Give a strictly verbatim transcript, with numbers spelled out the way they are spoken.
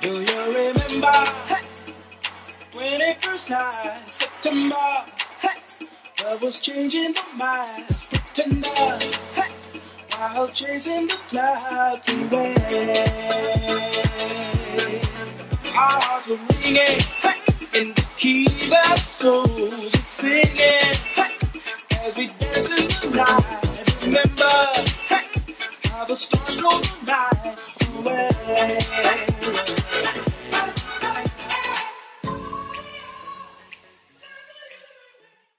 Do you remember twenty-first night, September? Love was changing the minds, pretender, while chasing the clouds away. Our hearts were ringing in the key that souls were singing as we danced in the night. Remember how the stars go the night.